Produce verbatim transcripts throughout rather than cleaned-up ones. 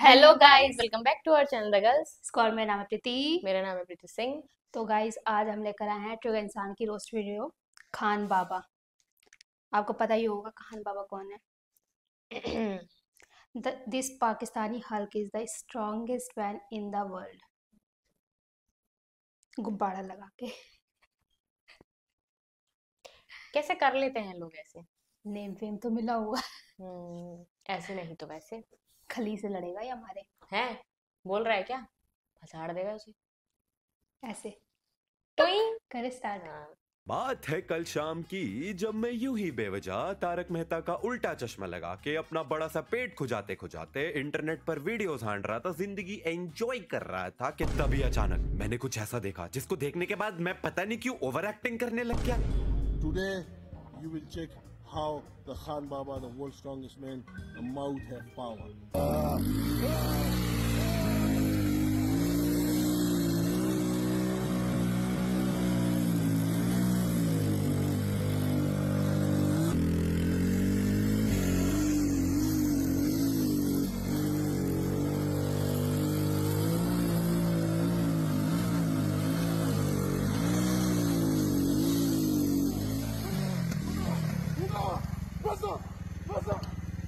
Hello guys, welcome back to our channel the girls. स्कॉर मेरा नाम है प्रीति। मेरा नाम है प्रीति सिंह। तो गाइस आज हम लेकर आए हैं ट्रू इंसान की रोस्ट वीडियो खान बाबा। आपको पता ही होगा खान बाबा कौन है। This Pakistani hulk is the strongest man in the world. गुब्बारा लगा के कैसे कर लेते हैं लोग ऐसे? नेम फेम तो मिला हुआ। हम्म, ऐसे नहीं तो वैसे। खली से लड़ेगा ये हमारे। है बोल रहा है क्या? फसाड़ देगा उसे। ऐसे टुईं। करे स्टार्ट। हाँ। बात है कल शाम की, जब मैं यूं ही बेवजह तारक मेहता का उल्टा चश्मा लगा के अपना बड़ा सा पेट खुजाते खुजाते इंटरनेट पर वीडियोस हाँड रहा था, जिंदगी एंजॉय कर रहा था कि तभी अचानक मैंने कुछ ऐसा देखा जिसको देखने के बाद मैं पता नहीं क्यों ओवर एक्टिंग करने लग गया। Today, you will check how the Khan Baba, the world's strongest man, the mouth have power. What's up? What's up?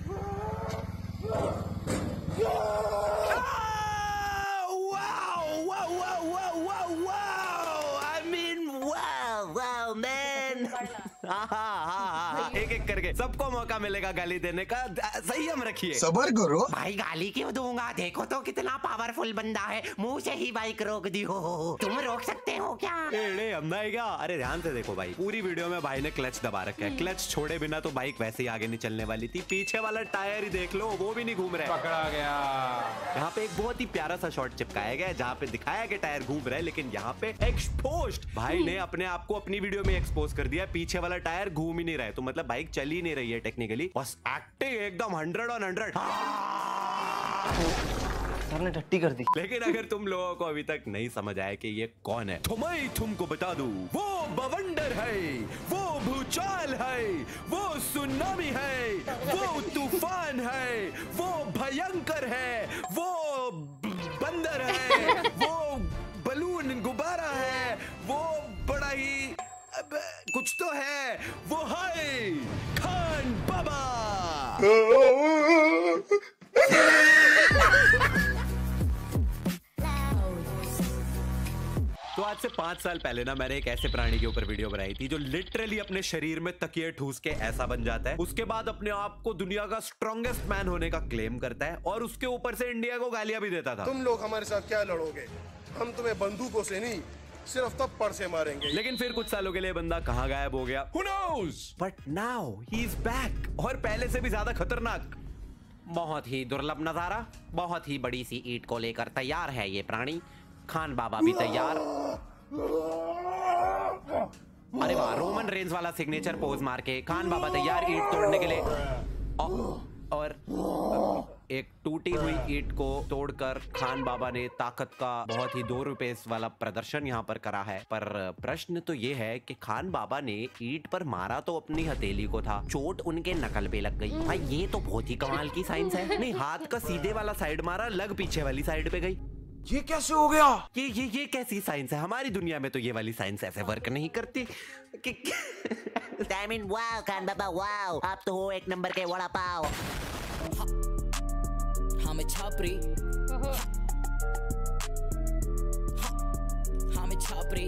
Wow! Wow! Wow! Wow! Wow! Wow! I mean, wow! Wow, man! हाँ हाँ हाँ हाँ, एक एक करके सबको मौका मिलेगा गाली देने का। संयम रखिए। सबर करो भाई, गाली क्यों दूंगा? देखो तो कितना पावरफुल बंदा है, मुंह से ही बाइक रोक दी हो। तुम रोक सकते हो क्या? एड़े हमना है क्या? अरे ध्यान से देखो भाई, पूरी वीडियो में भाई ने क्लच दबा रखा है। क्लच छोड़े बिना तो बाइक वैसे ही आगे नहीं चलने वाली थी। पीछे वाला टायर ही देख लो, वो भी नहीं घूम रहा है। पकड़ा गया। यहाँ पे एक बहुत ही प्यारा सा शॉट चिपकाया गया है जहाँ पे दिखाया कि टायर घूम रहा है, लेकिन यहाँ पे एक्सपोज्ड भाई ने अपने आप को अपनी वीडियो में एक्सपोज कर दिया। पीछे वाला टायर घूम ही नहीं रहा है, तो मतलब बाइक चल ही नहीं रही है टेक्निकली। बस एक्टिंग एकदम हंड्रेड ऑन हंड्रेड। सर ने टट्टी कर दी। लेकिन अगर तुम लोगों को अभी तक नहीं समझ आया कि ये कौन है, तो मैं तुमको बता दूं, वो बवंडर है, वो भूचाल है, वो सुनामी है, वो तूफान है, वो भयंकर है, वो बंदर है, वो बलून गुब्बारा है, वो बड़ा ही अब कुछ तो है, वो है खान बाबा। तो आज से पांच साल पहले ना मैंने एक ऐसे प्राणी के ऊपर वीडियो बनाई थी जो लिटरली अपने शरीर में तकिए ठूस के ऐसा बन जाता है, उसके बाद अपने आप को दुनिया का स्ट्रॉन्गेस्ट मैन होने का क्लेम करता है, और उसके ऊपर से इंडिया को गालियां भी देता था। तुम लोग हमारे साथ क्या लड़ोगे? हम तुम्हें बंदूकों से नहीं, सिर्फ थप्पड़ से मारेंगे। लेकिन फिर कुछ सालों के लिए बंदा कहाँ गायब हो गया, Who knows? But now he is back, और पहले से भी ज्यादा खतरनाक। बहुत ही दुर्लभ नजारा। बहुत ही बड़ी सी ईंट को लेकर तैयार है ये प्राणी। खान बाबा भी तैयार। अरे वाह, रोमन रेंज वाला सिग्नेचर पोज मार के खान बाबा तैयार ईंट तोड़ने के लिए। और एक टूटी हुई ईंट को तोड़कर खान बाबा ने ताकत का बहुत ही दो रुपए वाला प्रदर्शन यहाँ पर करा है। पर प्रश्न तो ये है कि खान बाबा ने ईंट पर मारा तो अपनी हथेली को था, चोट उनके नकल पे लग गई। भाई ये तो बहुत ही कमाल की साइंस है। नहीं, हाथ का सीधे वाला साइड मारा, लग पीछे वाली साइड पे गई। ये कैसे हो गया? ये ये ये कैसी साइंस है? हमारी दुनिया में तो ये वाली साइंस ऐसे वर्क नहीं करती कि I mean, wow, Khan Baba, wow, आप तो हो एक नंबर के वड़ा पाव। हम छापरी, हम छापरी।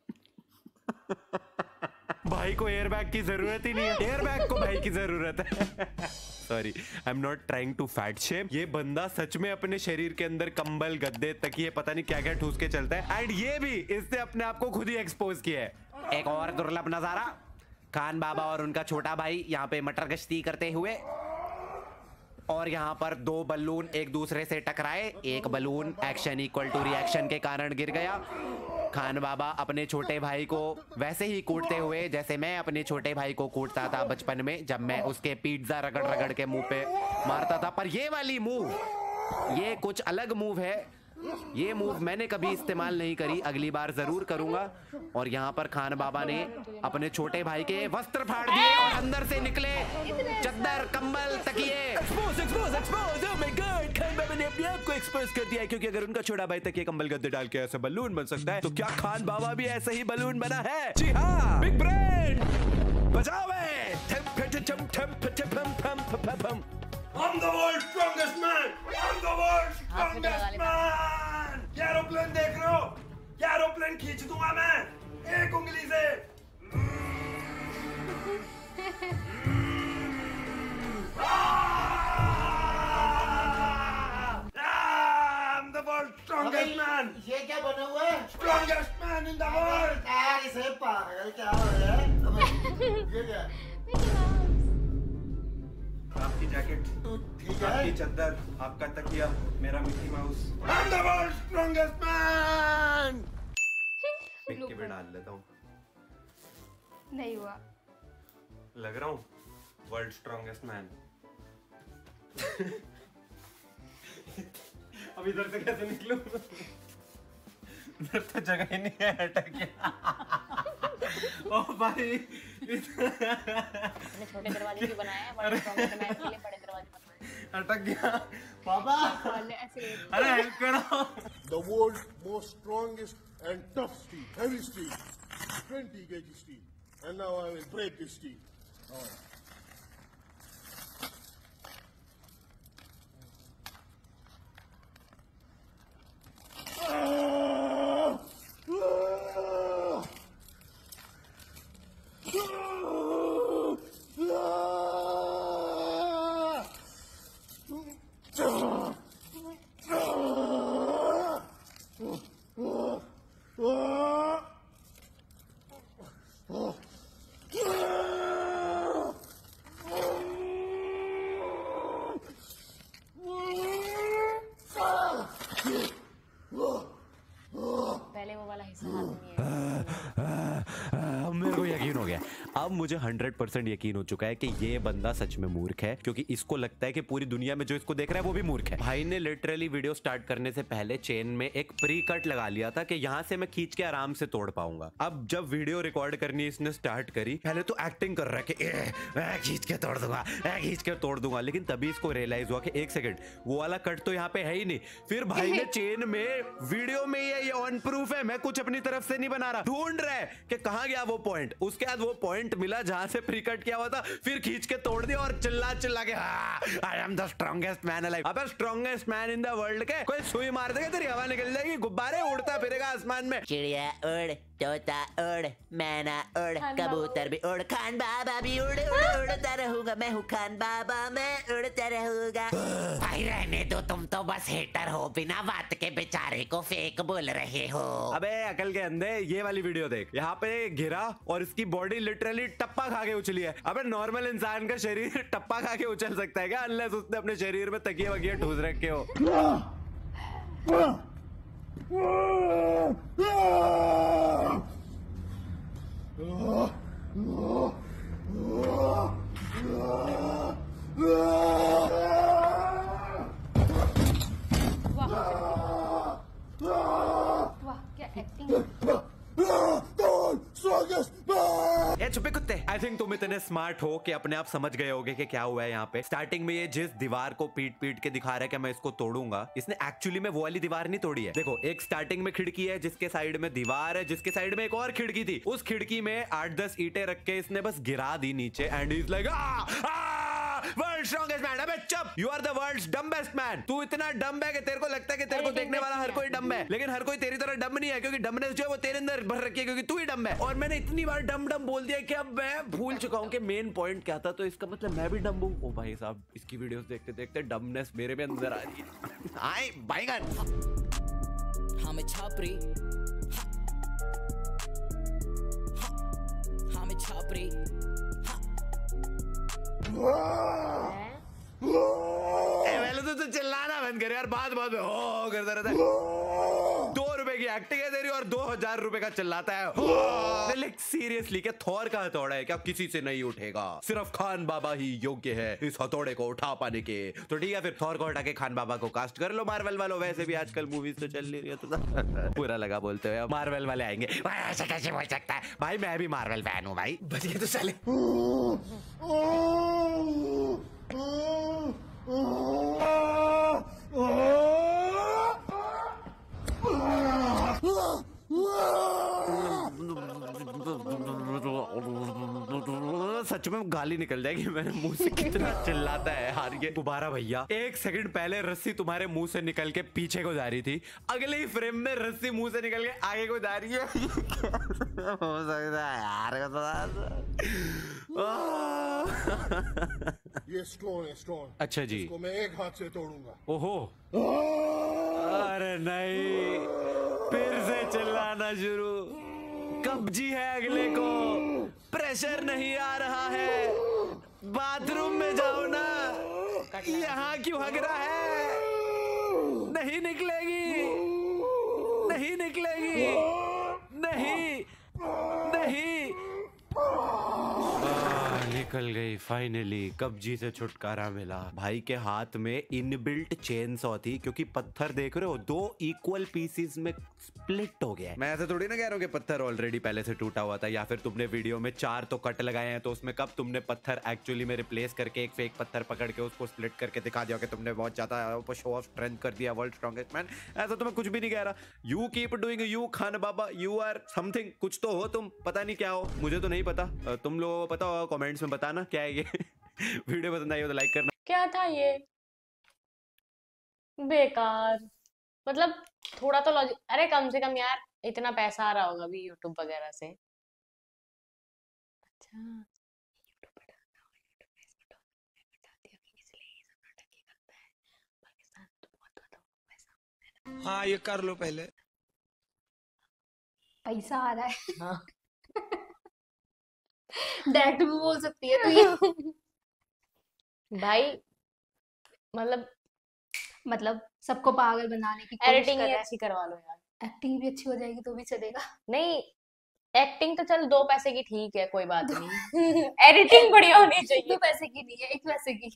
भाई को एयरबैग की जरूरत ही नहीं है, एयरबैग को भाई की जरूरत है। Sorry, I am not trying to fat shame. ये बंदा सच में अपने शरीर के अंदर कंबल, गद्दे, तकिए, पता नहीं क्या क्या ठूस के चलता है, एंड ये भी इसने अपने आप को खुद ही एक्सपोज किया है। एक और दुर्लभ नजारा, खान बाबा और उनका छोटा भाई यहाँ पे मटर गश्ती करते हुए, और यहाँ पर दो बलून एक दूसरे से टकराए। एक balloon action equal to reaction के कारण गिर गया। खान बाबा अपने छोटे भाई को वैसे ही कूटते हुए जैसे मैं अपने छोटे भाई को कूटता था बचपन में, जब मैं उसके पिज्जा रगड़ रगड़ के मुंह पे मारता था। पर ये वाली मूव, ये कुछ अलग मूव है ये मूव मैंने कभी इस्तेमाल नहीं करी, अगली बार जरूर करूंगा। और यहाँ पर खान बाबा ने अपने छोटे भाई के वस्त्र फाड़ दिए और अंदर से निकले चद्दर, कंबल, तकिए। Expose expose expose oh my god, Khan Baba ने अपने आप को एक्सपोज कर दिया है, क्योंकि अगर उनका छोटा भाई तकिए, कंबल, गद्दे डाल के ऐसे बलून बन सकता है, तो क्या खान बाबा भी ऐसे ही बलून बना है? जी हाँ, बिग ब्रेन बजाओ है। I'm the world's strongest man. I'm the world's strongest man. ये एरोप्लेन देख रहे हो? ये एरोप्लेन खींच दूंगा मैं एक उंगली से। I'm the world's strongest man. ये क्या बना हुआ है? Strongest man in the world. यार इसे पागल क्या हो रहा है? ये क्या? आपकी जैकेट, ठीक है? आपकी चद्दर, आपका तकिया, मेरा Mickey Mouse. I'm the world's strongest man. पिक के भी डाल लेता हूँ। नहीं हुआ। लग रहा हूँ वर्ल्ड स्ट्रॉन्गेस्ट मैन। अब इधर से कैसे निकलूं? इधर तो जगह ही नहीं है, अटक गया। ओ भाई, अपने छोटे दरवाजे क्यों बनाए हैं? बड़े दरवाजे बनाए के लिए बड़े दरवाजे बनवाए। अटक गया पापा। ऐसे अरे हेल्प करो। The world's most strongest and tough steel, heavy steel, twenty kilograms steel. And now I will break this steel. All right. पहले वो वाला हिस्सा हाथ में नहीं है। अब मेरे को यकीन हो गया। अब मुझे हंड्रेड परसेंट यकीन हो चुका है कि ये बंदा सच में मूर्ख है, क्योंकि इसको लगता है कि पूरी दुनिया में जो इसको देख रहा है वो भी मूर्ख है। भाई ने लिटरली वीडियो स्टार्ट करने से पहले चेन में एक प्री कट लगा लिया था कि यहाँ से मैं खींच के आराम से तोड़ पाऊंगा। अब जब वीडियो रिकॉर्ड करनी इसने स्टार्ट करी, पहले तो एक्टिंग कर रहा है कि ए, मैं खींच के तोड़ दूंगा, मैं खींच के तोड़ दूंगा, लेकिन तभी इसको रियलाइज हुआ कि एक सेकंड, वो वाला कट तो यहाँ पे है ही नहीं। फिर भाई ने चेन में वीडियो में ये ये ऑन प्रूफ है, मैं कुछ अपनी तरफ से नहीं बना रहा, ढूंढ रहा है कि कहाँ गया वो पॉइंट। उसके बाद वो पॉइंट मिला जहां से प्री कट किया हुआ था, फिर खींच के तोड़ दिया और चिल्ला चिल्ला के I am the strongest man alive. अबे strongest man in the world के कोई सुई मार देगा तेरी हवा निकल जाएगी, गुब्बारे उड़ता फिरेगा आसमान में। चिड़िया उड़, तोता उड़, मैना उड़, कबूतर भी उड़, खान बाबा भी उड़ उड़ उड़ता रहूंगा, मैं हूँ खान बाबा, मैं उड़ता रहूंगा। भाई रहने दो, तुम तो बस हेटर हो, बिना बात के बेचारे को फेक बोल रहे हो। अबे अकल के अंधे, ये वाली वीडियो देख, यहाँ पे गिरा और इसकी बॉडी लिटरली टप्पा खा के उछली है। अबे नॉर्मल इंसान का शरीर टप्पा खा के उछल सकता है क्या, अनलेस उसने अपने शरीर में तकिए वकिए ठूस रखे हो। वाह क्या एक्टिंग। ये छुपे कुत्ते, आई थिंक तुम इतने स्मार्ट हो कि अपने आप समझ गए होगे कि क्या हुआ है यहाँ पे। स्टार्टिंग में ये जिस दीवार को पीट पीट के दिखा रहा है कि मैं इसको तोड़ूंगा, इसने एक्चुअली में वो वाली दीवार नहीं तोड़ी है। देखो, एक स्टार्टिंग में खिड़की है जिसके साइड में दीवार है, जिसके साइड में एक और खिड़की थी, उस खिड़की में आठ दस ईंटें रख के इसने बस गिरा दी नीचे। And is like world strongest man. अबे चुप, you are the world's dumbest man. तू इतना डम्ब है कि तेरे को लगता है कि तेरे को देखने वाला हर कोई डम्ब है, लेकिन हर कोई तेरी तरह डम्ब नहीं है, क्योंकि डम्बनेस जो है वो तेरे अंदर भर रखी है, क्योंकि तू ही डम्ब है। और मैंने इतनी बार डम डम बोल दिया कि अब मैं भूल चुका हूँ कि मेन पॉइंट क्या था, तो इसका मतलब मैं भी डम्ब हूँ। ओ भाई साहब, इसकी वीडियोस देखते देखते डम्बनेस मेरे में अंदर आ रही है। आए बाइगन। हाँ मैं छापरी, हाँ मैं छापरी, ए, पहले तू तो चिल्लाना बंद कर यार, बात बात में हो करता रहता है। दो रुपए की एक्टिंग है तेरी और दो हजार रुपए का चिल्लाता है। लाइक सीरियसली, क्या थॉर का हथौड़ा है क्या? किसी से नहीं उठेगा, सिर्फ खान बाबा ही योग्य है इस हथौड़े को उठा पाने के। तो ठीक है फिर थॉर को हटा के खान बाबा को कास्ट कर लो मार्वल वालों। वैसे भी आजकल मूवीज तो चल नहीं रही है, तो पूरा लगा बोलते हुए मार्वल वाले आएंगे। ऐसा कैसे बोल सकता है भाई, मैं भी मार्वल फैन हूँ भाई। बचिए तो साले। सच में गाली निकल जाएगी मेरे मुंह से, कितना चिल्लाता है यार ये गुब्बारा भैया। एक सेकंड पहले रस्सी तुम्हारे मुंह से निकल के पीछे को जा रही थी, अगले ही फ्रेम में रस्सी मुंह से निकल के आगे को जा रही है। हो सकता है यार। ये स्टोन है, स्टोन। अच्छा जी, इसको मैं एक हाथ से तोड़ूंगा। ओहो, अरे नहीं, फिर से चिल्लाना शुरू। कब्जी है अगले को, प्रेशर नहीं आ रहा है, बाथरूम में जाओ ना, यहाँ क्यों हग रहा है? नहीं निकलेगी, नहीं निकलेगी, नहीं नहीं। आ, निकल गई फाइनली, कब्जी से छुटकारा मिला। भाई के हाथ में इनबिल्ट चेन सॉ थी, क्योंकि पत्थर देख रहे हो दो इक्वल पीसीज में स्प्लिट हो गया है। मैं ऐसे थोड़ी ना कह रहा हूँ कि पत्थर ऑलरेडी पहले से टूटा हुआ था, या फिर तुमने वीडियो में चार तो कट लगाए हैं, तो उसमें कब तुमने पत्थर एक्चुअली में रिप्लेस करके एक फेक पत्थर पकड़ के उसको स्प्लिट करके दिखा दिया कि तुमने बहुत ज्यादा शो ऑफ स्ट्रेंथ कर दिया, वर्ल्ड स्ट्रॉन्गेस्ट मैन। ऐसा तो मैं कुछ भी नहीं कह रहा। You keep doing you Khan Baba, you are something, कुछ तो हो तुम, पता नहीं क्या हो, मुझे तो नहीं पता। तुम लोगों को पता होगा, कमेंट्स में बताना क्या है ये। वीडियो पसंद आई हो तो लाइक करना। क्या था ये, बेकार। मतलब थोड़ा तो लॉजिक, अरे कम से कम यार इतना पैसा आ रहा होगा भी यूट्यूब वगैरह से। अच्छा, हाँ ये कर लो पहले। पैसा आ रहा है। हाँ। डायरेक्ट भी बोल सकती है तू ये। भाई मतलब मतलब सबको पागल बनाने की कोशिश एडिटिंग कर ही रहा है। अच्छी करवा लो यार। एक्टिंग भी अच्छी हो जाएगी तो भी चलेगा। नहीं, एक्टिंग तो चल दो पैसे की ठीक है, कोई बात नहीं। एडिटिंग बढ़िया होनी दो चाहिए। पैसे की नहीं है, एक पैसे की।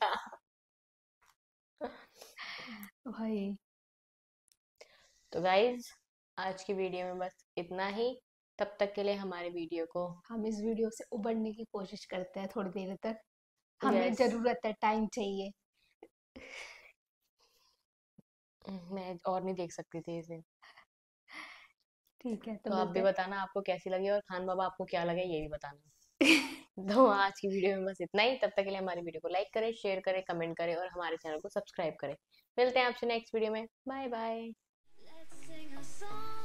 भाई तो गाइज आज की वीडियो में बस इतना ही। तब तक के लिए हमारे वीडियो को, हम इस वीडियो से उबरने की कोशिश करते हैं थोड़ी देर तक, हमें Yes. जरूरत है, टाइम चाहिए। मैं और नहीं देख सकती थी इसे। ठीक है, तो तो आप मिलते भी हैं। बताना आपको कैसी लगी, और खान बाबा आपको क्या लगे ये भी बताना। तो आज की वीडियो में बस इतना ही। तब तक के लिए हमारी वीडियो को लाइक करें, शेयर करें, कमेंट करें और हमारे चैनल को सब्सक्राइब करें। मिलते हैं आपसे नेक्स्ट वीडियो में। Bye bye.